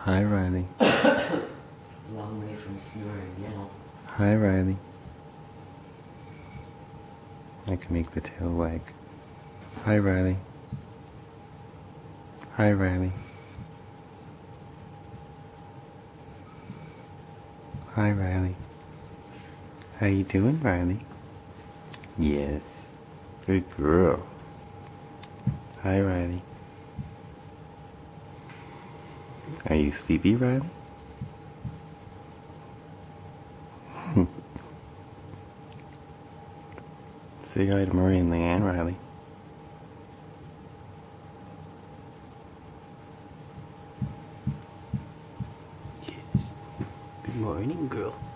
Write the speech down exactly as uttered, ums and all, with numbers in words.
Hi, Riley. Long way from snoring now. Hi, Riley. I can make the tail wag. Hi, Riley. Hi, Riley. Hi, Riley. How you doing, Riley? Yes. Good girl. Hi, Riley. Are you sleepy, Riley? Say hi to Marie and Leigh-Anne, Riley. Yes. Good morning, girl.